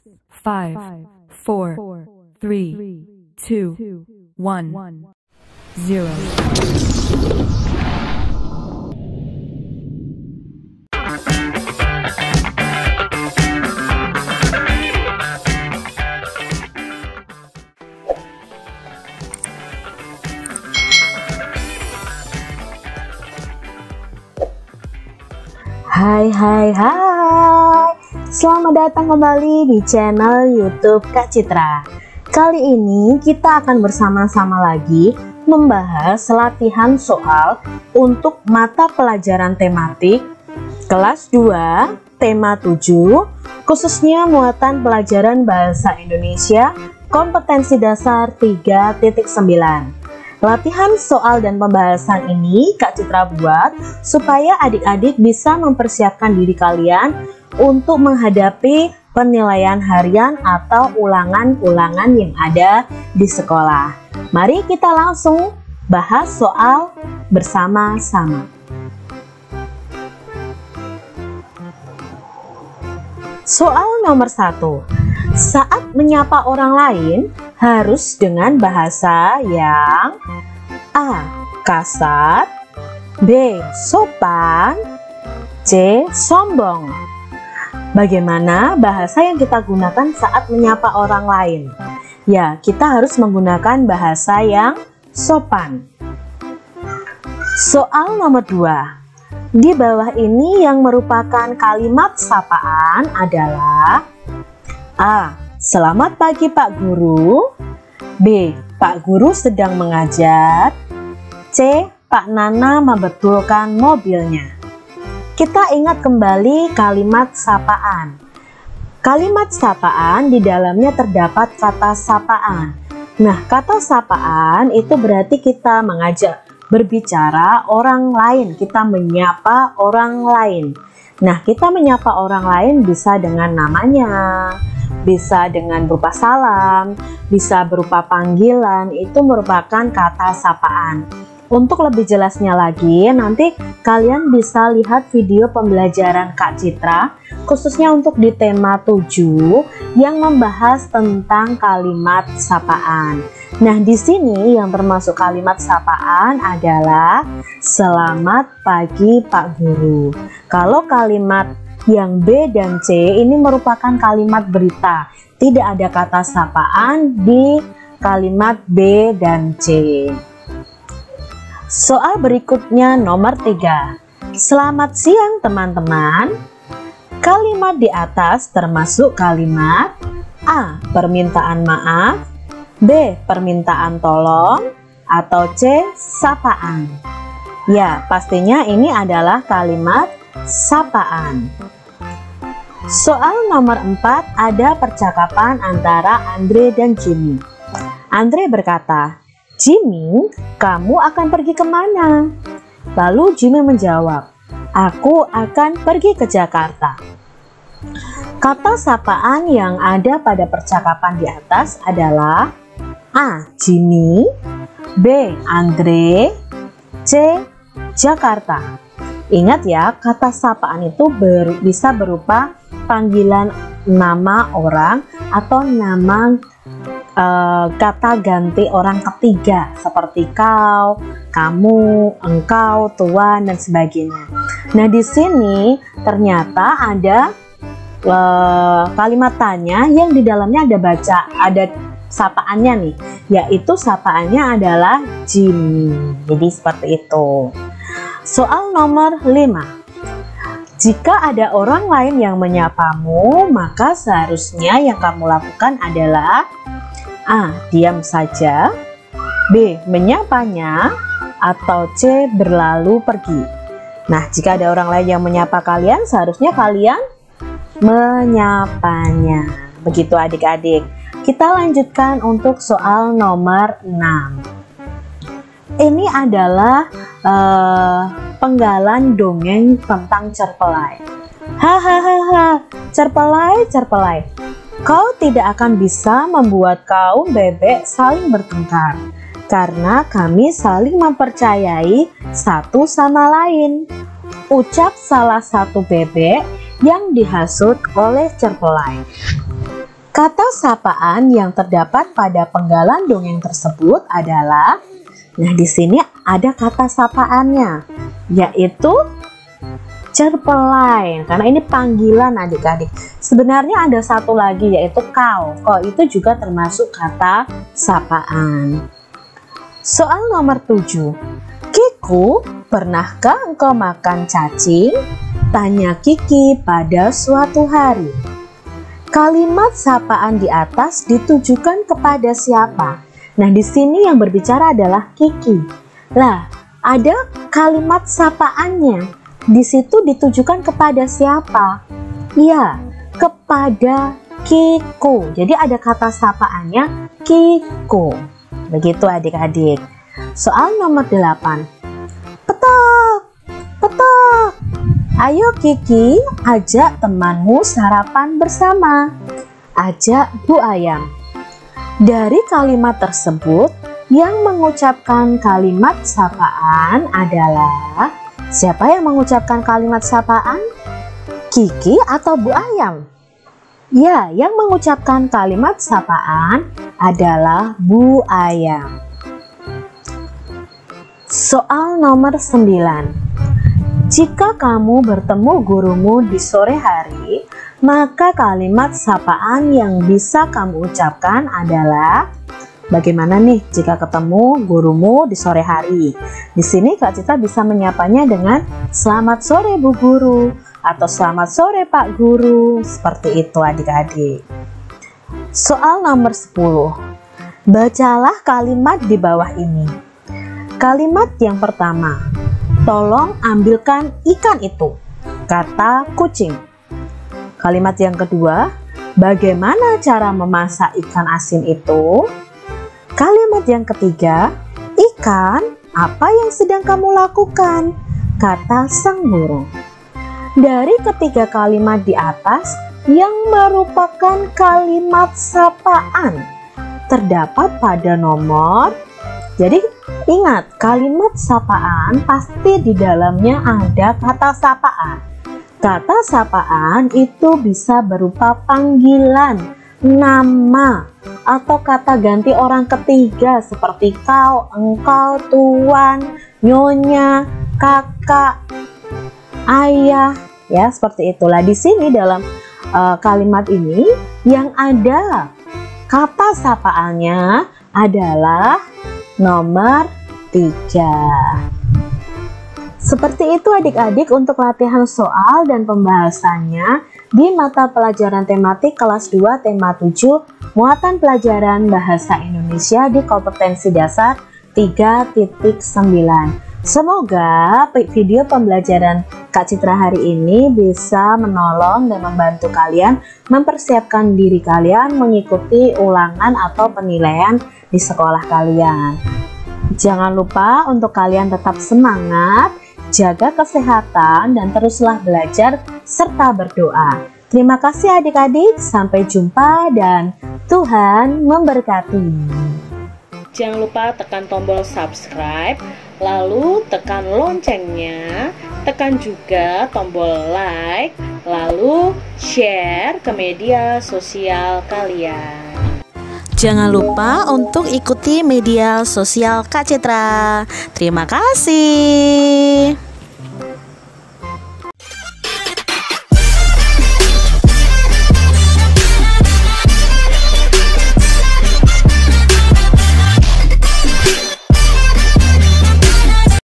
5, 4, 3, 2, 1, 0. Hai, selamat datang kembali di channel YouTube Kak Citra. Kali ini kita akan bersama-sama lagi membahas latihan soal untuk mata pelajaran tematik kelas 2 tema 7, khususnya muatan pelajaran bahasa Indonesia kompetensi dasar 3.9. Latihan soal dan pembahasan ini Kak Citra buat supaya adik-adik bisa mempersiapkan diri kalian untuk menghadapi penilaian harian atau ulangan-ulangan yang ada di sekolah. Mari kita langsung bahas soal bersama-sama. Soal nomor 1. Saat menyapa orang lain harus dengan bahasa yang A. kasar, B. sopan, C. sombong. Bagaimana bahasa yang kita gunakan saat menyapa orang lain? Ya, kita harus menggunakan bahasa yang sopan. Soal nomor 2. Di bawah ini yang merupakan kalimat sapaan adalah A. Selamat pagi Pak Guru. B. Pak Guru sedang mengajar. C. Pak Nana membetulkan mobilnya. Kita ingat kembali kalimat sapaan. Kalimat sapaan di dalamnya terdapat kata sapaan. Nah, kata sapaan itu berarti kita mengajak berbicara orang lain, kita menyapa orang lain. Nah, kita menyapa orang lain bisa dengan namanya, bisa dengan berupa salam, bisa berupa panggilan, itu merupakan kata sapaan. Untuk lebih jelasnya lagi, nanti kalian bisa lihat video pembelajaran Kak Citra, khususnya untuk di tema 7 yang membahas tentang kalimat sapaan. Nah, di sini yang termasuk kalimat sapaan adalah selamat pagi Pak Guru. Kalau kalimat yang B dan C ini merupakan kalimat berita, tidak ada kata sapaan di kalimat B dan C. Soal berikutnya nomor 3. Selamat siang teman-teman. Kalimat di atas termasuk kalimat A. permintaan maaf, B. permintaan tolong, atau C. sapaan. Ya, pastinya ini adalah kalimat sapaan. Soal nomor 4 ada percakapan antara Andre dan Jimmy. Andre berkata, "Jimmy, kamu akan pergi kemana?" Lalu Jimmy menjawab, "Aku akan pergi ke Jakarta." Kata sapaan yang ada pada percakapan di atas adalah A. Jimmy, B. Andre, C. Jakarta. Ingat ya, kata sapaan itu bisa berupa panggilan nama orang atau nama kata ganti orang ketiga seperti kau, kamu, engkau, tuan, dan sebagainya. Nah, di sini ternyata ada kalimat tanya yang di dalamnya ada sapaannya nih, yaitu sapaannya adalah Jimmy. Jadi seperti itu. Soal nomor 5. Jika ada orang lain yang menyapamu, maka seharusnya yang kamu lakukan adalah A. diam saja, B. menyapanya, atau C. berlalu pergi. Nah, jika ada orang lain yang menyapa kalian, seharusnya kalian menyapanya. Begitu adik-adik. Kita lanjutkan untuk soal nomor 6. Ini adalah penggalan dongeng tentang cerpelai. Hahaha, cerpelai, kau tidak akan bisa membuat kaum bebek saling bertengkar, karena kami saling mempercayai satu sama lain. Ucap salah satu bebek yang dihasut oleh cerpelai. Kata sapaan yang terdapat pada penggalan dongeng tersebut adalah, nah di sini ada kata sapaannya, yaitu cerpelai, karena ini panggilan adik-adik. Sebenarnya ada satu lagi yaitu kau. Kau itu juga termasuk kata sapaan. Soal nomor 7. Kiku, pernahkah engkau makan cacing? Tanya Kiki pada suatu hari. Kalimat sapaan di atas ditujukan kepada siapa? Nah, di sini yang berbicara adalah Kiki. Lah, ada kalimat sapaannya. Di situ ditujukan kepada siapa? Ya, kepada Kiku. Jadi ada kata sapaannya Kiku. Begitu adik-adik. Soal nomor 8. Petok, petok. Ayo Kiki, ajak temanmu sarapan bersama. Ajak Bu Ayam. Dari kalimat tersebut, yang mengucapkan kalimat sapaan adalah, siapa yang mengucapkan kalimat sapaan? Kiki atau Bu Ayam? Ya, yang mengucapkan kalimat sapaan adalah Bu Ayam. Soal nomor 9. Jika kamu bertemu gurumu di sore hari, maka kalimat sapaan yang bisa kamu ucapkan adalah, bagaimana nih jika ketemu gurumu di sore hari? Di sini Kak Citra bisa menyapanya dengan selamat sore Bu Guru atau selamat sore Pak Guru, seperti itu adik-adik. Soal nomor 10. Bacalah kalimat di bawah ini. Kalimat yang pertama, tolong ambilkan ikan itu, kata kucing. Kalimat yang kedua, bagaimana cara memasak ikan asin itu? Kalimat yang ketiga, ikan, apa yang sedang kamu lakukan? Kata sang burung. Dari ketiga kalimat di atas yang merupakan kalimat sapaan terdapat pada nomor. Jadi ingat, kalimat sapaan pasti di dalamnya ada kata sapaan. Kata sapaan itu bisa berupa panggilan, nama, atau kata ganti orang ketiga seperti kau, engkau, tuan, nyonya, kakak, ayah, ya seperti itulah. Di sini dalam kalimat ini yang ada kata sapaannya adalah nomor 3. Seperti itu adik-adik untuk latihan soal dan pembahasannya di mata pelajaran tematik kelas 2 tema 7 muatan pelajaran bahasa Indonesia di kompetensi dasar 3.9. Semoga video pembelajaran Kak Citra hari ini bisa menolong dan membantu kalian mempersiapkan diri kalian mengikuti ulangan atau penilaian di sekolah kalian. Jangan lupa untuk kalian tetap semangat, jaga kesehatan, dan teruslah belajar serta berdoa. Terima kasih adik-adik, sampai jumpa dan Tuhan memberkati. Jangan lupa tekan tombol subscribe, lalu tekan loncengnya, tekan juga tombol like, lalu share ke media sosial kalian. Jangan lupa untuk ikuti media sosial Kak Citra. Terima kasih.